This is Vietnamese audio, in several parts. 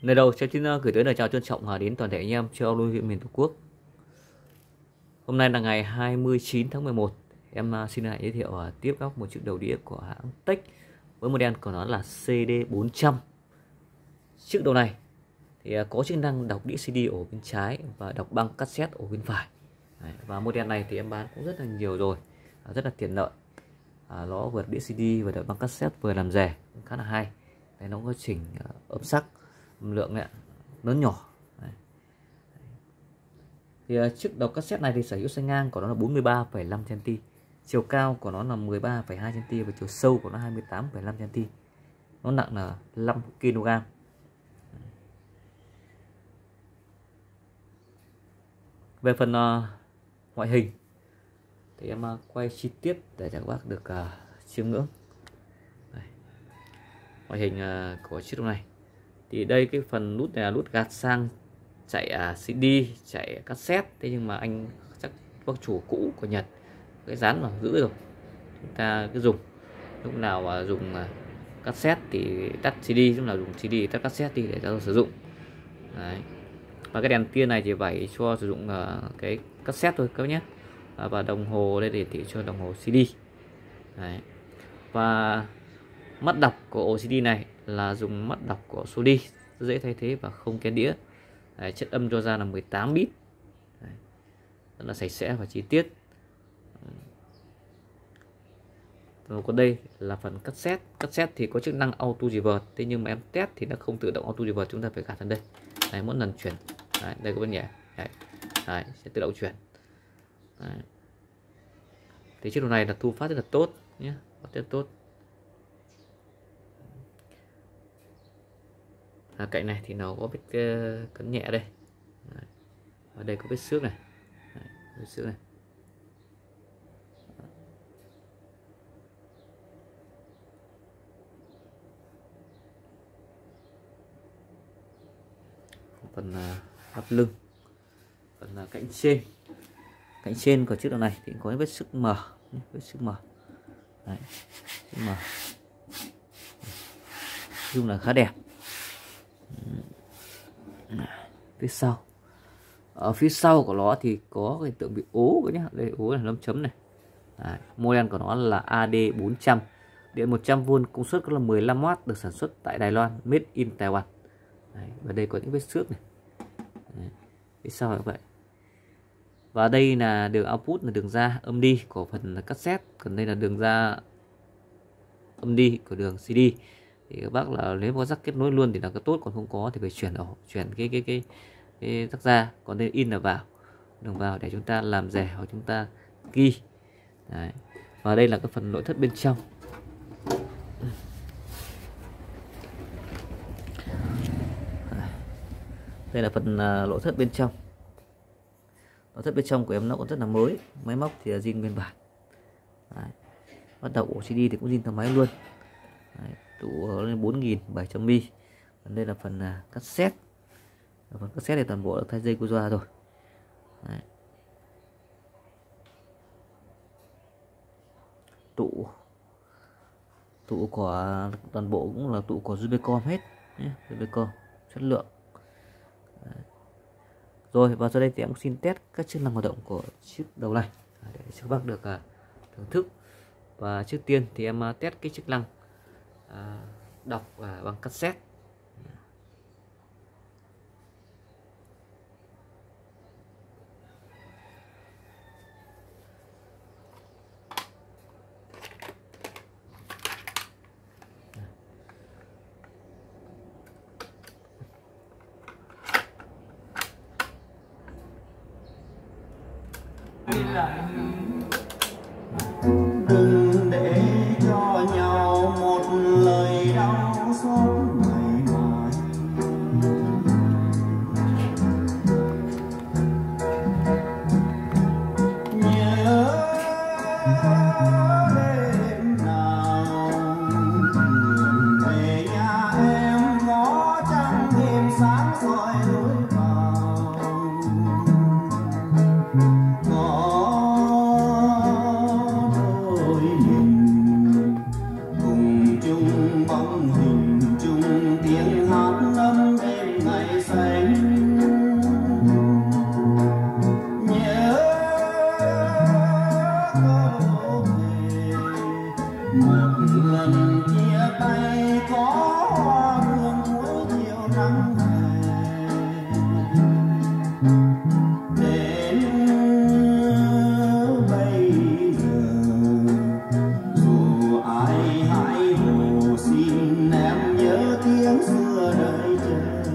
Lời đầu cháu xin gửi tới lời chào trân trọng đến toàn thể anh em châu Âu huyện miền Tổ quốc. Hôm nay là ngày 29 tháng 11. Em xin lại giới thiệu tiếp các một chiếc đầu đĩa của hãng Tech với model của nó là CD400. Chiếc đầu này thì có chức năng đọc đĩa CD ổ bên trái và đọc băng cassette ổ bên phải. Và model này thì em bán cũng rất là nhiều rồi, rất là tiện lợi. Nó vừa đĩa CD vừa đọc băng cassette vừa làm rẻ, khá là hay. Nó có chỉnh âm sắc, âm lượng này, lớn nhỏ. Thì chiếc đầu cassette này thì sở hữu xanh ngang của nó là 43,5 cm, chiều cao của nó là 13,2 cm và chiều sâu của nó 28,5 cm. Nó nặng là 5 kg. Về phần ngoại hình thì em quay chi tiết để cho các bác được chiêm ngưỡng. Ngoại hình của chiếc đầu này thì đây cái phần nút này là nút gạt sang chạy CD, chạy cassette. Thế nhưng mà anh chắc bác chủ cũ của Nhật cái dán vào giữ rồi, chúng ta cứ dùng lúc nào dùng cassette thì tắt CD, lúc nào dùng CD tắt cassette đi để cho sử dụng. Đấy. Và cái đèn tia này thì phải cho sử dụng cái cassette thôi các nhé. Và đồng hồ đây để cho đồng hồ CD. Đấy. Và mắt đọc của ổ CD này là dùng mắt đọc của Sony, dễ thay thế và không kén đĩa. Đấy, chất âm cho ra là 18 bit. Đấy, rất là sạch sẽ và chi tiết. Rồi còn đây là phần cassette. Cassette thì có chức năng auto reverse, thế nhưng mà em test thì nó không tự động auto reverse, chúng ta phải gạt lên đây. Đấy, mỗi lần chuyển. Đấy, đây có bên nhẹ. Đấy, sẽ tự động chuyển. Đấy. Thì chiếc đồ này là thu phát rất là tốt nhé, rất là tốt. Cạnh này thì nó có vết cấn nhẹ đây. Đấy. Ở đây có vết xước này. Đấy, vết xước này. Phần lắp lưng, phần cạnh trên của chiếc đầu này thì có vết xước mờ, vết xước mờ. Đấy, xước mờ. Dung là khá đẹp. Phía sau, ở phía sau của nó thì có hiện tượng bị ố các nhá, đây ố là nấm chấm này. Đấy, model của nó là AD400, điện 100V, công suất có là 15W, được sản xuất tại Đài Loan, made in Taiwan. Đấy, và đây có những vết xước này. Đấy, phía sau là vậy. Và đây là đường output, là đường ra âm đi của phần cassette, còn đây là đường ra âm đi của đường CD. Thì các bác là nếu có rắc kết nối luôn thì là cái tốt, còn không có thì phải chuyển cái rắc ra. Còn đây in là vào, đường vào để chúng ta làm rẻ hoặc chúng ta ghi. Đấy. Và đây là cái phần nội thất bên trong. Đây là phần nội thất bên trong. Nội thất bên trong của em nó cũng rất là mới, máy móc thì là zin nguyên bản. Đấy. Bắt đầu ổ CD thì cũng zin theo máy luôn. Đấy, tủ lên 4000 700 mm. Đây là phần cassette. Phần cassette thì toàn bộ là thay dây của rồi. Đấy. Tủ của toàn bộ cũng là tủ của Rubicon hết nhé, Rubicon chất lượng. Đấy. Rồi và sau đây thì em xin test các chức năng hoạt động của chiếc đầu này để cho các bác được thưởng thức. Và trước tiên thì em test cái chức năng đọc bằng cassette. Đừng để cho nhau một lời đau xót ngày mai. Nhớ đêm nào về nhà em ngó trăng đêm sáng soi lối vào. Ngõ nắng hè đến bây giờ, dù ai hãy hồ xin em nhớ tiếng xưa đợi chờ.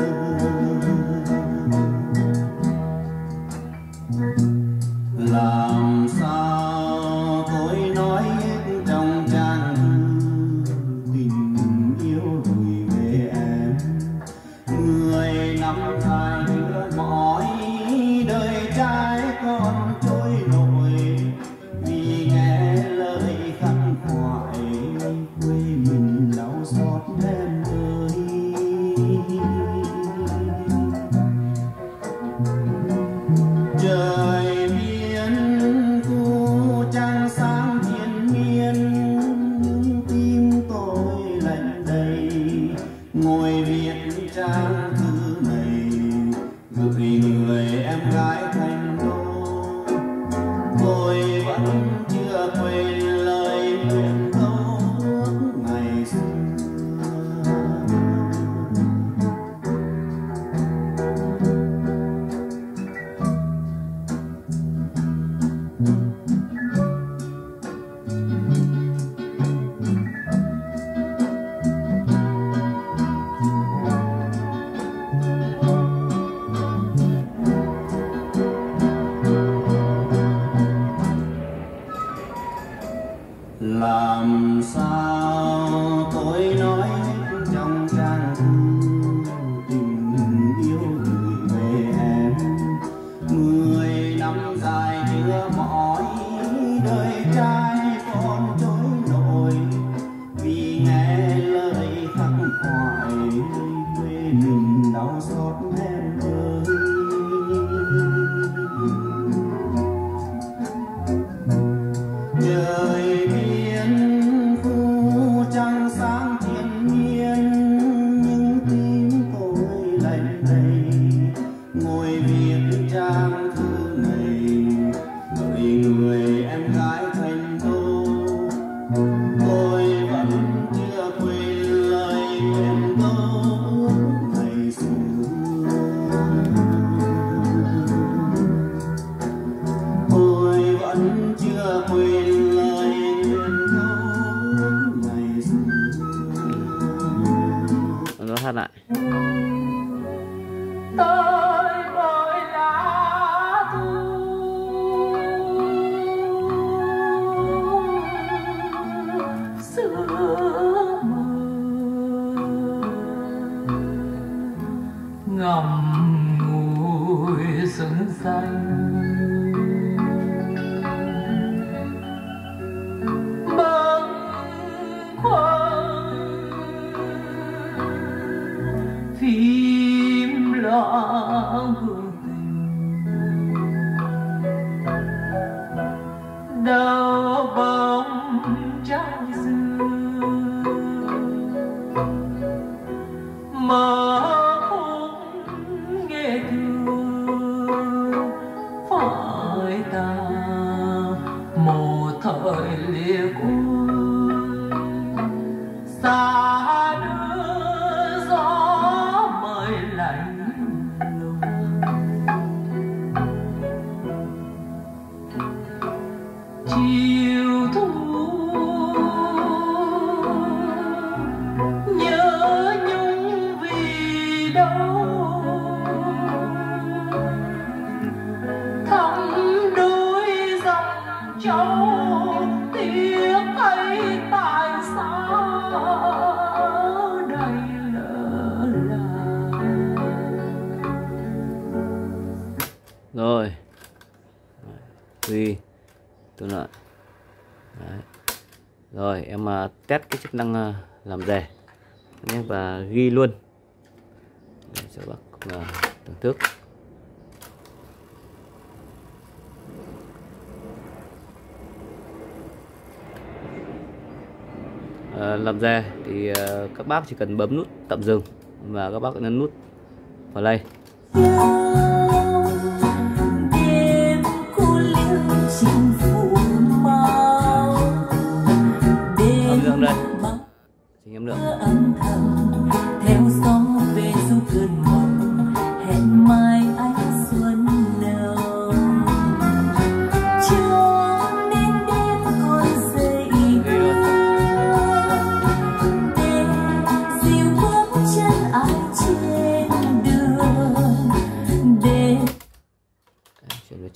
Làm sao tôi nói hết trong trang tình yêu gửi về em, 10 năm dài đưa mỏi đời trai con trôi nổi, vì nghe lời khắc khoải quê mình đau xót em ơi. Trời biên thu trăng sáng triền miên, tim tôi lạnh đầy ngồi viết trang thư này gửi người em gái thành đô. Tôi vẫn chưa quên lời nguyện câu ước ngày xưa. Làm sao tôi nói hết trong trang thư tình yêu gửi về em, 10 năm dài chưa mỏi đời trai con trôi nổi, vì nghe lời khắc khoải quê mình đau xót em ơi. Trời biên khu trăng sáng triền miên, nhưng tim tôi lạnh đầy ngồi viết trang thư này gửi người em gái thành đô. Tôi vẫn chưa quên lời nguyện câu ước ngày xưa. Tôi vẫn chưa quên lời nguyện câu ước ngày xưa. Nó hát lại. Tôi vội lá thu sương mờ, ngậm ngùi sương xanh, bâng khuâng phim loạn hương tình, đau bóng trăng xưa mơ khung nghe thương phải ta một thời lìa cuối xa đưa gió mời lạnh lùng. Chiều thu nhớ nhung vì đâu, thắm đôi dòng châu tiếc thấy tại sao đây lỡ làng. Rồi Huy tôi lại. Đấy. Rồi em test cái chức năng làm rè nhé và ghi luôn để cho bác cùng thưởng thức. Làm rè thì các bác chỉ cần bấm nút tạm dừng và các bác nhấn nút play. Âm lượng đây, chỉnh âm lượng.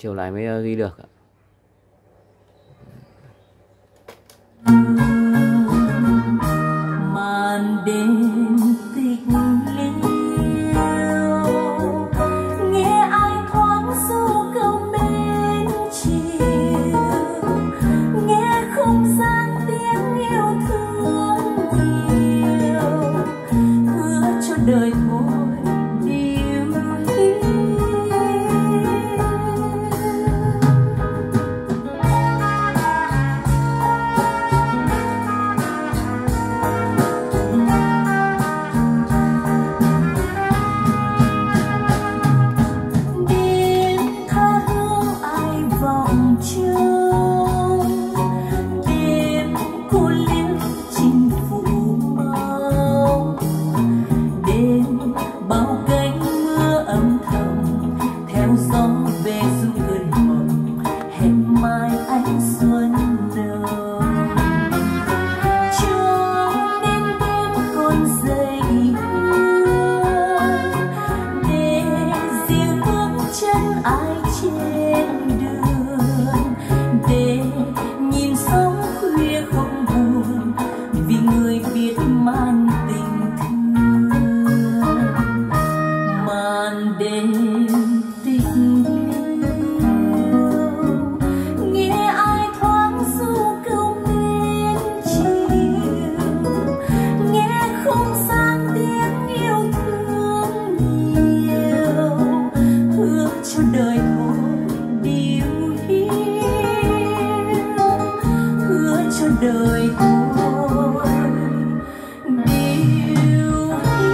chiều lại mới ghi được ạ. Màn đêm tịch liêu, nghe ai thoáng ru câu bên chiều, nghe không gian tiếng yêu thương nhiều, hứa cho đời thôi điều hiu. Đời thôi điều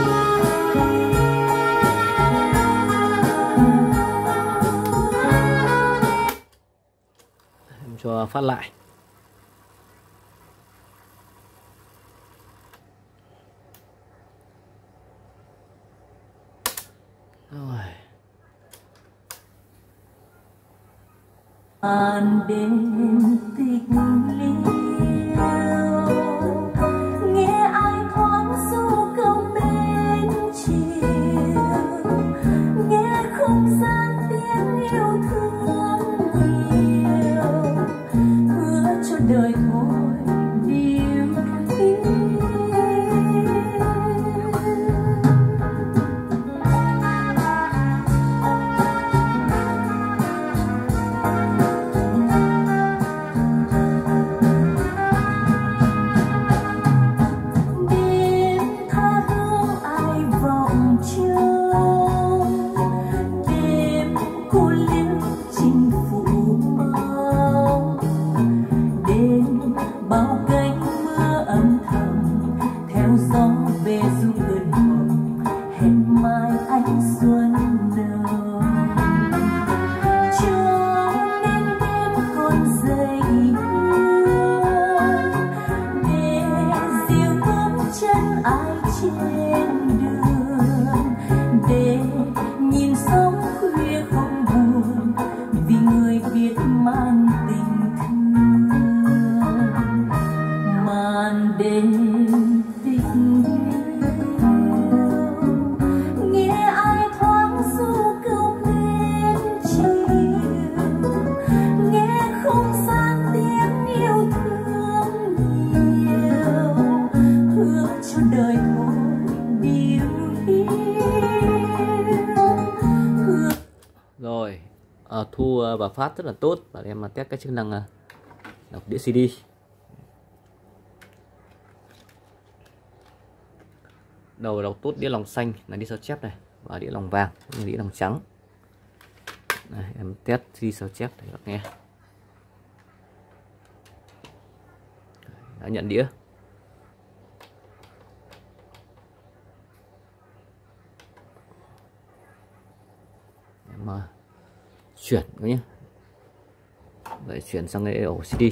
em cho phát lại. Rồi. Màn đêm tịch liêu, nghe ai thoáng ru câu bên chiều, nghe không gian tiếng yêu thương nhiều, hứa cho đời thôi điều hiu. Rồi, thu và phát rất là tốt, và em test cái chức năng đọc đĩa CD. Đầu đọc tốt đĩa lòng xanh là đĩa sao chép này, và đĩa lòng vàng là đĩa lòng trắng. Này, em test CD sao chép để các bạn nghe. Đã nhận đĩa. Em chuyển nhé, vậy chuyển sang cái ổ CD.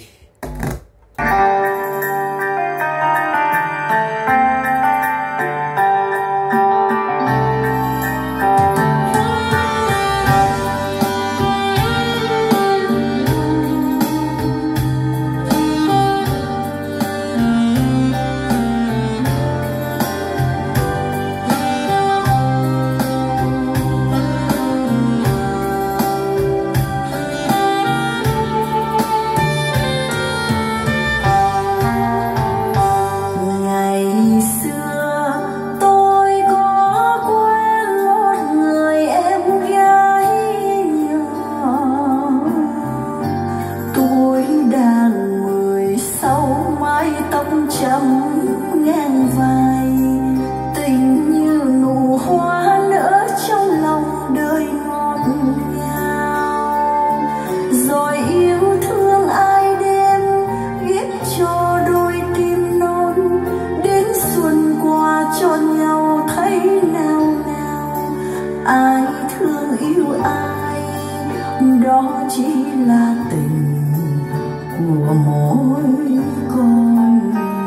chỉ là tình của mỗi con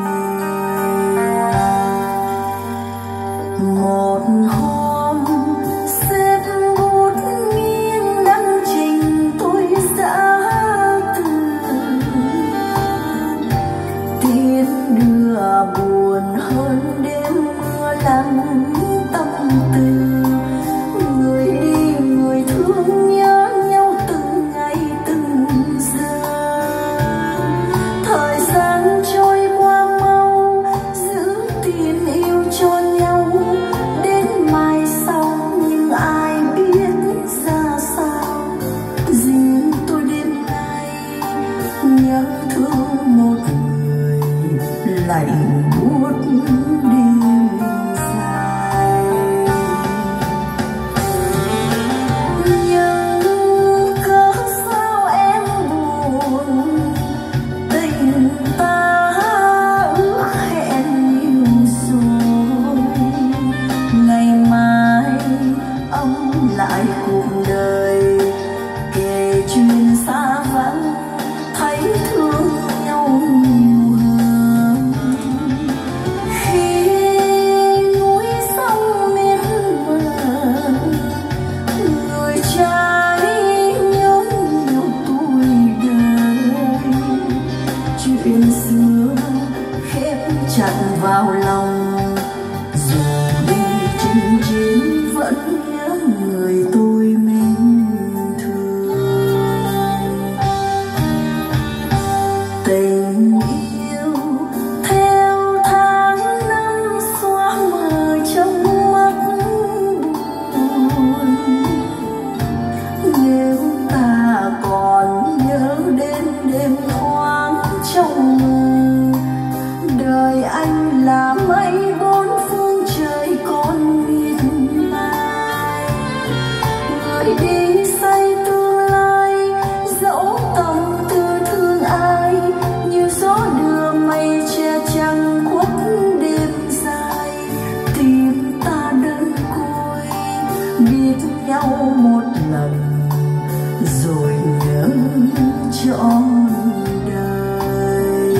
người. Một hôm xếp bút nghiêng đăng trình tôi đã từ tiếng đưa buồn hơn đêm mưa lắng tâm tư. Người đi người thương nhớ nhau từng ngày từng giờ. Thời gian trôi qua mau, giữ tiền yêu cho nhau đến mai sau, nhưng ai biết ra sao. Riêng tôi đêm nay nhớ thương một người lạnh buốt đêm dài. Nhưng cớ sao em buồn, tình ta ước hẹn nhiều rồi. Ngày mai ông lại cuộc đời, kể chuyện xa vắng thấy thương nhau nhiều hơn. Khi núi sông miệt mờ, người trai nhớ nhiều tuổi đời. Chuyện xưa khép chặt vào lòng, dù đi chinh chiến vẫn nhớ người tôi mến thương. Tình yêu theo tháng năm xóa mờ trong mắt buồn. Nếu ta còn nhớ đến đêm thoáng trong mơ, đời anh là mây bốn phương trời còn miệt mài. Người đi say tương lai, dẫu tâm tư thương ai, như gió đưa mây che trăng khuất đêm dài. Tim ta đơn côi, biết nhau một lần rồi nhớ trọn đời.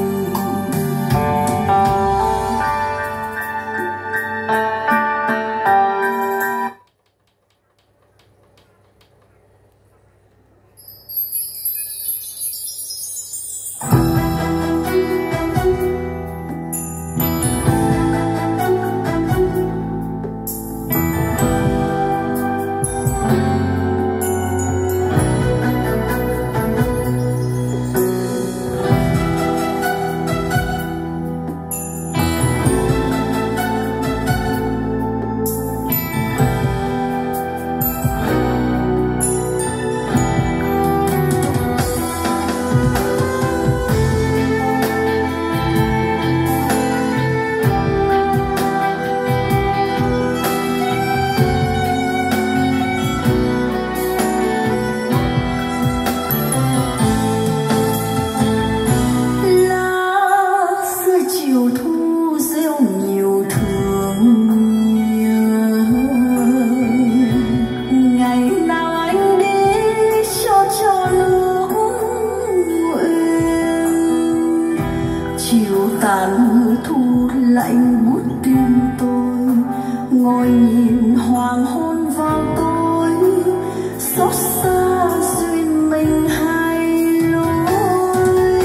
Chiều tàn thu lạnh buốt tim tôi, ngồi nhìn hoàng hôn vào tôi, xót xa duyên mình hai lối.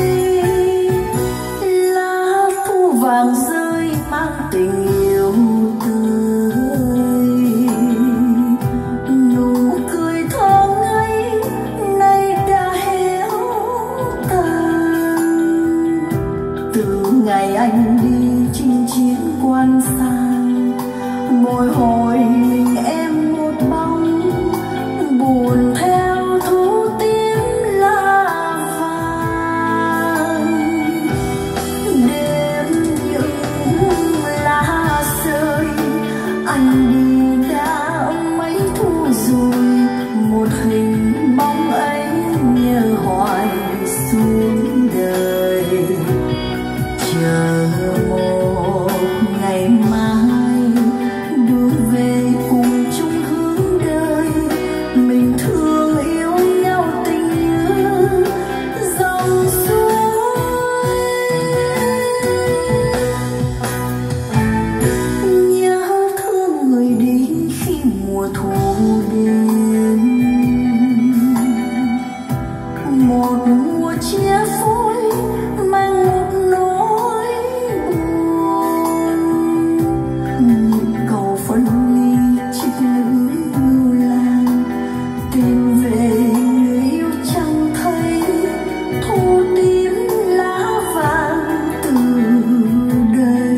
Lá thu vàng rơi mang tình yêu tươi, nụ cười thơ ngây nay đã héo tàn. Từ ngày anh đi chinh chiến quan xa, bồi hồi mình em mùa thu đến, một mùa chia phôi mang một nỗi buồn, nhịp cầu phân ly chiếc lữ làng tìm về người yêu chẳng thấy, thu tím lá vàng từ đây.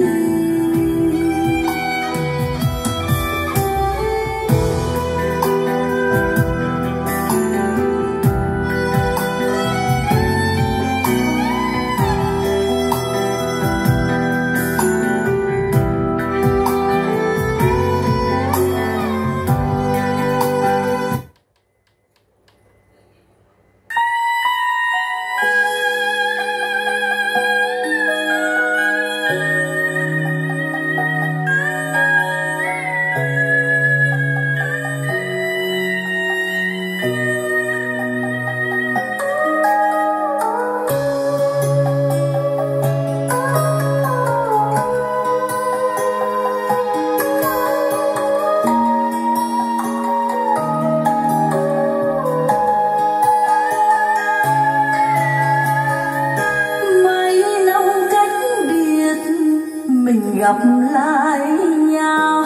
Mình gặp lại nhau,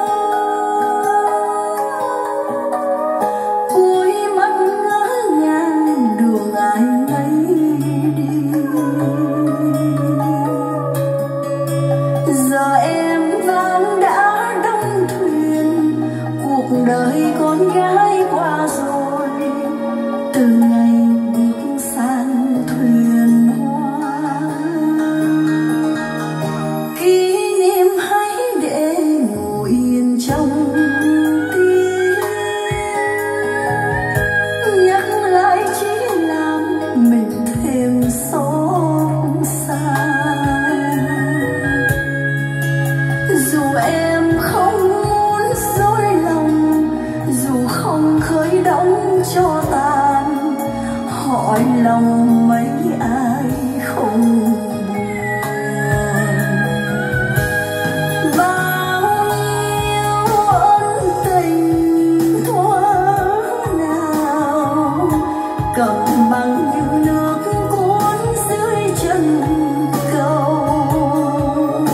cuối mắt ngỡ ngàng đường ai ngây đi. Giờ em vẫn đã đóng thuyền, cuộc đời con gái qua rồi, từ ngày bước sang thuyền hoa. Trong tim nhắc lại chỉ làm mình thêm xót xa. Dù em không muốn dối lòng, dù không khơi đóng cho tàn, hỏi lòng mấy ai không cầm bằng những nước cuốn dưới chân cầu.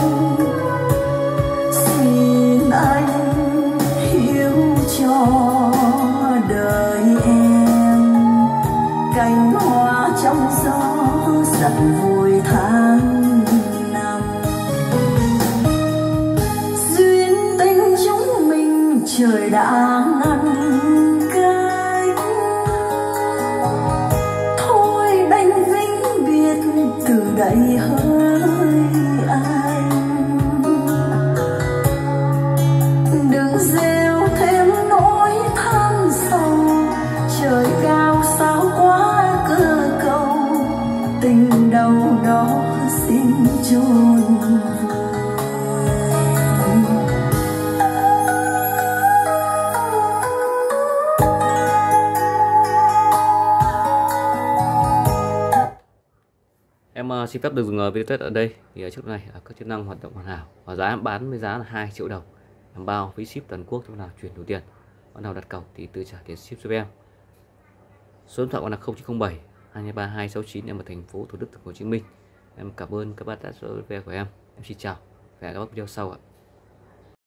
Xin anh hiểu cho đời em, cành hoa trong gió giặt vùi tháng năm. Duyên tình chúng mình trời đã ngăn từ đây hỡi anh. Đừng gieo thêm nỗi than sầu, trời cao sao quá cơ cầu, tình đâu đó xin chôn. Em xin phép được dừng video test ở đây. Thì trước này các chức năng hoạt động hoàn hảo, và giá em bán với giá là 2 triệu đồng, em bao phí ship toàn quốc cho nào chuyển đủ tiền, bạn nào đặt cọc thì tự trả tiền ship giúp em. Số điện thoại là 0907 223 269, em ở thành phố Thủ Đức, Thành phố Hồ Chí Minh. Em cảm ơn các bạn đã theo dõi video của em. Em xin chào và hẹn gặp lại các video sau ạ.